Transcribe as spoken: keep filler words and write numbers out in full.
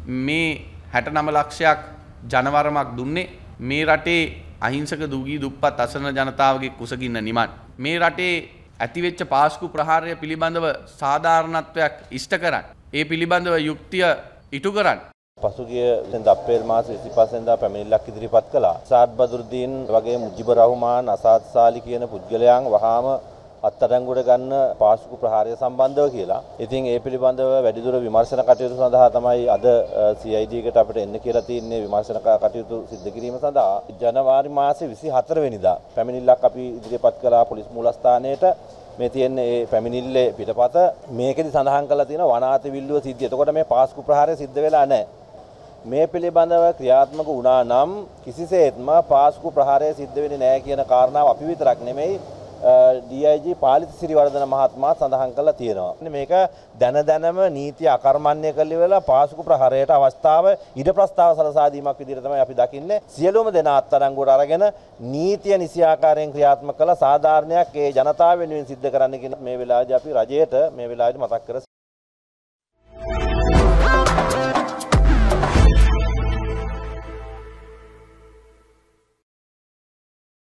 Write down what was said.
මේ හැට නව ලක්ෂයක් ජනවරමක් දුන්නේ මේ රටේ අහිංසක දුගී දුප්පත් අසරණ ජනතාවගේ කුසගින්න නිමන්. මේ රටේ ඇතිවෙච්ච පාස්කු ප්‍රහාරය පිළිබඳව සාධාරණත්වයක් ඉෂ්ට කරන්න. ඒ පිළිබඳව යුක්තිය ඉටු කරන්න. පසුගිය අප්‍රේල් මාස විසිපහ වෙනිදා පැමිණිල්ලක් ඉදිරිපත් කළා. සාද් බදුරුද්දීන් වගේ මුජිබුර් රහ්මාන් අසාද් සාලි කියන පුද්ගලයන් වහාම අත්අඩංගුවට ගන්න පාස්කු ප්‍රහාරය සම්බන්ධව කියලා. ඉතින් ඒ පිළිබඳව වැඩිදුර විමර්ශන කටයුතු සඳහා තමයි අද සී අයි ඩී එකට අපිට එන්න කියලා තියෙන්නේ විමර්ශන කටයුතු සිදු කිරීම සඳහා. ජනවාරි මාසේ විසිහතර වෙනිදා පැමිණිල්ලක් අපි ඉදිරිපත් කළා පොලිස් මූලස්ථානයට. මේ තියෙන්නේ ඒ පැමිණිල්ලේ පිටපත. මේකෙදි සඳහන් කරලා තියෙනවා වනාත විල්ලුව සිද්ධිය. එතකොට මේ පාස්කු ප්‍රහාරය සිද්ධ වෙලා නැහැ. මේ පිළිබඳව ක්‍රියාත්මක වුණා නම් කිසිසේත්ම පාස්කු ප්‍රහාරය සිද්ධ වෙන්නේ නැහැ කියන කාරණාව අපි විතරක් නෙමෙයි D I G Palitha Siriwardena මහත්මයා සඳහන් කළා තියෙනවා. මේක දැන දැනම නීතිය අකර්මණ්‍ය කළේ වෙලා පාස්කු ප්‍රහාරයට අවස්ථාව ඉඩ ප්‍රස්තාව සලසා දීමක් විදිහට තමයි අපි දකින්නේ. සියලුම දෙනා අත්අඩංගුවට අරගෙන නීතිය නිසියාකාරයෙන් ක්‍රියාත්මක කළ සාධාරණයක් ඒ ජනතාව වෙනුවෙන් සිද්ධ කරන්න කියන මේ වෙලාවේදී අපි රජයට මේ වෙලාවේදී මතක් කර